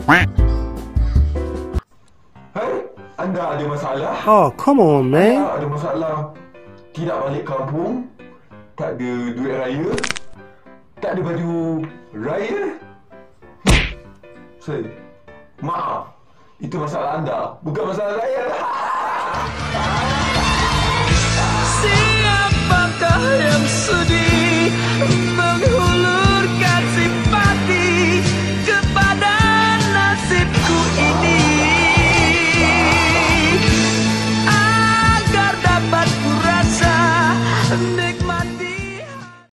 Hai, anda ada masalah? Oh, come on, man. Anda ada masalah tidak balik kampung, tak ada duit raya, tak ada baju raya? Say, maaf, itu masalah anda, bukan masalah saya. Siapakah yang sedia